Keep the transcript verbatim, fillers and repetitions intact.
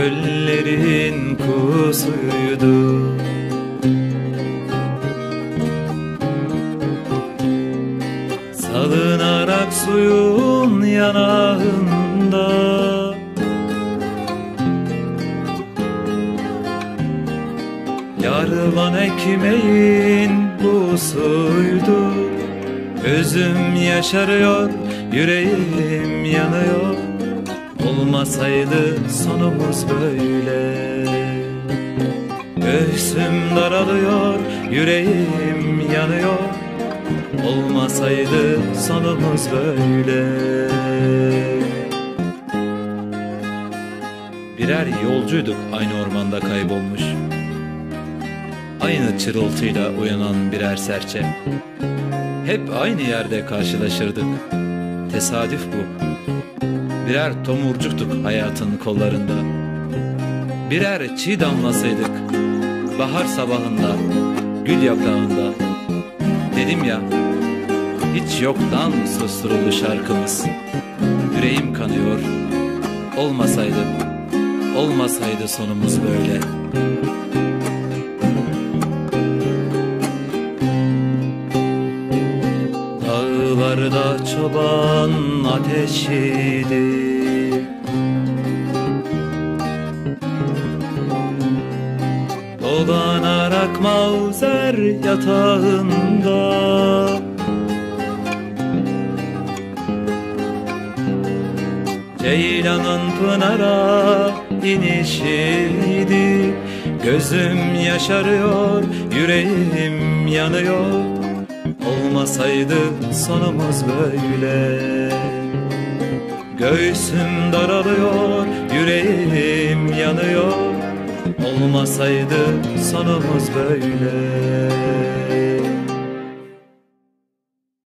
Göllerin kusuydu. Salınarak suyun yanağında, yarılan ekmeğin busuydu. Gözüm yaşarıyor, yüreğim yanıyor. Olmasaydı sonumuz böyle. Göğsüm daralıyor, yüreğim yanıyor. Olmasaydı sonumuz böyle. Birer yolcuyduk aynı ormanda kaybolmuş. Aynı çırıltıyla uyanan birer serçe. Hep aynı yerde karşılaşırdık. Tesadüf bu. Birer tomurcuktuk hayatın kollarında. Birer çiğ damlasıydık bahar sabahında, gül yaprağında. Dedim ya, hiç yoktan susturuldu şarkımız. Yüreğim kanıyor. Olmasaydı, olmasaydı sonumuz böyle. Dağlarda çoban ateşiydi. Dolanarak mavzer yatağında, ceylanın pınara inişiydi. Gözüm yaşarıyor, yüreğim yanıyor. Olmasaydı sonumuz böyle. Göğsüm daralıyor, yüreğim yanıyor. Olmasaydı sonumuz böyle.